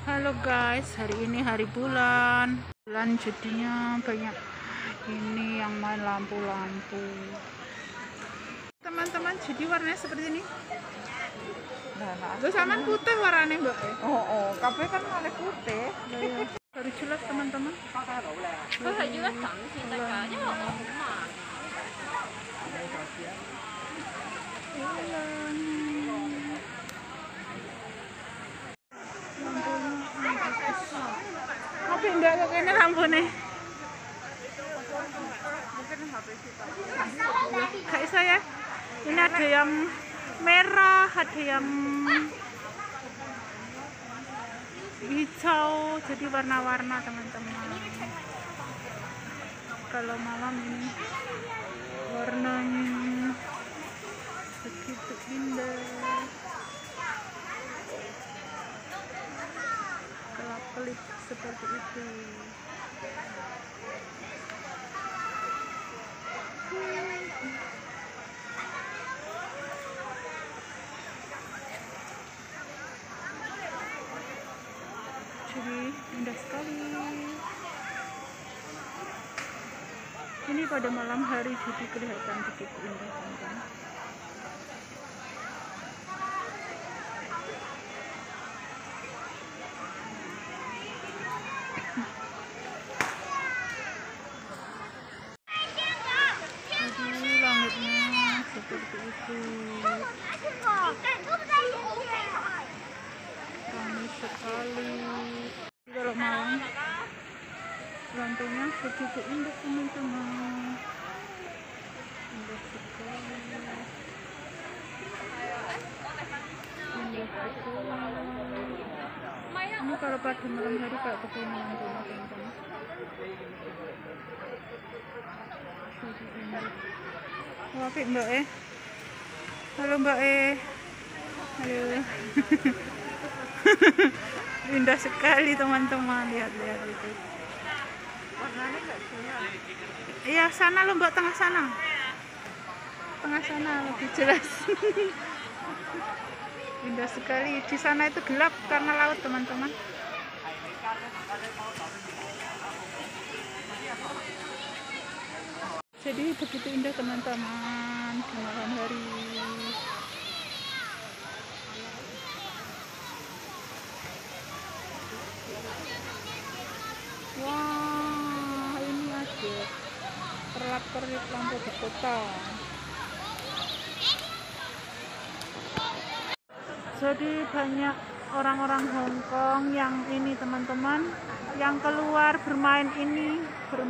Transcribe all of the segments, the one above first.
Halo guys, hari ini hari bulan jadinya banyak ini yang main lampu-lampu teman-teman. Jadi warnanya seperti ini. Terus saman putih warnanya mbak. Kabeh kan malah putih. Baru jelas teman-teman. Tapi enggak kok ini lampu nih. Kayak saya. Ini ada yang merah, ada yang hijau, jadi warna-warna teman-teman. Kalau malam ini warnanya begitu indah, kelap-kelip seperti itu. Jadi indah sekali. Ini pada malam hari jadi kelihatan begitu indah teman-teman. Jadi langitnya seperti itu. Ramai sekali. Kalau malam lampunya begitu indah teman-teman. Indah sekali. Indah sekali. Ini kalau pada malam hari kayak begini lampunya teman-teman. Jadi indah. Oh, apik mbak Halo mbak Halo. Indah sekali teman-teman, lihat-lihat itu. Warnanya enggak jelas. Iya, sana lo mbak, tengah sana lebih jelas. Indah sekali. Di sana itu gelap karena laut teman-teman. Jadi begitu indah teman-teman di malam hari. Wah, ini ada perlap-perlip lampu di kota. Jadi banyak orang-orang Hong Kong yang ini teman-teman, yang keluar bermain ini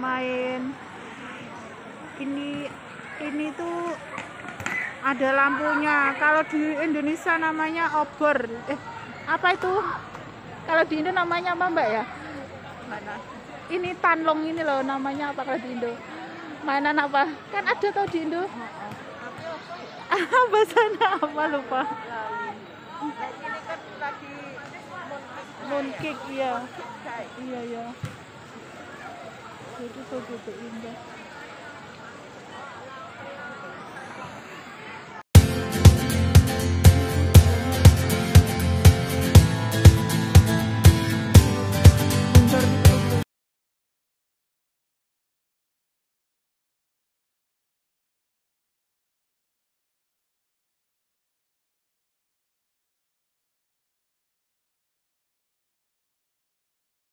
tuh ada lampunya. Kalau di Indonesia namanya obor. Apa itu? Kalau di Indo namanya apa mbak ya? Mana? Ini tanlong ini loh, namanya apa kalau di Indo? Mainan apa? Kan ada tau di Indo? Bahasanya apa lupa? Ini kan lagi Mooncake, iya. Iya. Jadi begitu indah.